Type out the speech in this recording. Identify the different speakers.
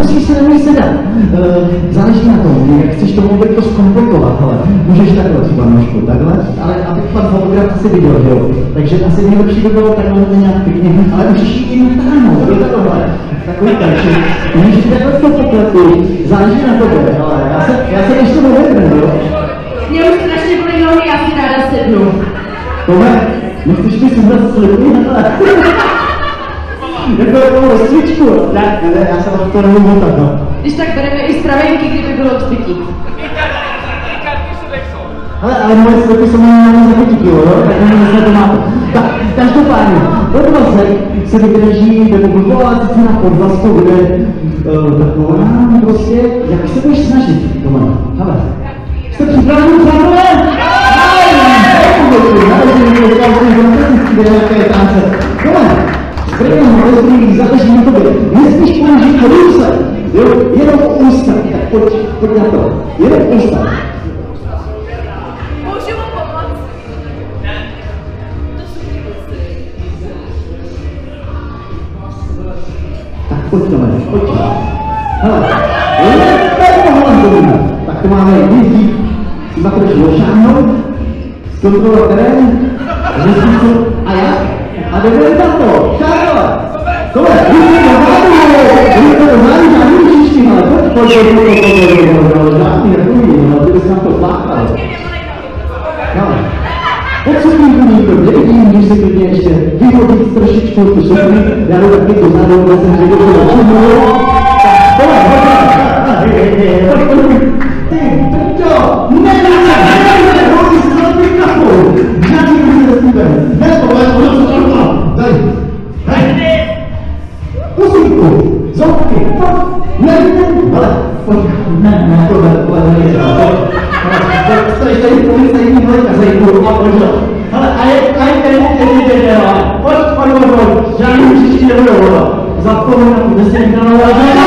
Speaker 1: nemusíš sedat. Záleží na tom, jak chceš tomu to zkomplikovat, ale můžeš takhle třeba nožku, takhle, ale aby pan fotograf asi viděl, že jo. Takže asi nejlepší by bylo takhle nějak pěkně, ale můžeš jít i natáhnout, jo, takhle. Takový takže můžeš takhle to poklepit, záleží na tobě, ale já se ještě nevědrem, jo.
Speaker 2: Mě už strašně bolí nohy, já si ráda sednu.
Speaker 1: Tohle, nechceš mi sebrat slipy, takhle. Jako takovou rozcvičku, tak, ne, já se vám to nebudu motat, no.
Speaker 2: Když tak bereme i stravenky, kdyby bylo cviky.
Speaker 1: Ale moje slipy jsou minimálně za 5 kilo, jo? Tak nevím, jestli to máte. Tak, každopádně, podvazek se vydrží, nebo vyvoláte se na podvazku, kde taková prostě, jak se budeš snažit, Tome? Hele, jste připraveni, přátelé? Zbrejme rozdílí, záleží na tobě. Nesmíš použít ruce, jo? Jenom ústa, tak pojď na to. Jenom ústa.
Speaker 2: Můžu mu pomoct? To jsou ty ústy.
Speaker 1: Tak pojď to, Meneš, pojď to. Hele, tak tohle domů. Tak to máme jezdí, si ma trošku došáhnout, zkontrolovat terén, zjistit co a jak. A jdeme na to, šáhle! Tohle, víte to září, žádný příští, ale pojď, žádný nebují, ale ty bys nám to pláchal. Odsouklíku nikdo nevidím, když se klidně ještě vyhodit trošičku tu sukni, já jdu taky dozadu, kde jsem řekl, že začínul. Tak tohle, ty, trčo, hodí se za mikrofon, žádný může se stýben, ne tohle, daj, pusínku, zobky, ne, ale, pojď, ne, tohle, stojíš tady policajní dvojka, zajdu, a pojďo. Hele, a je tady jde, pojď, žádný příští nebudou, zapomenu, kde se někdo nalazí.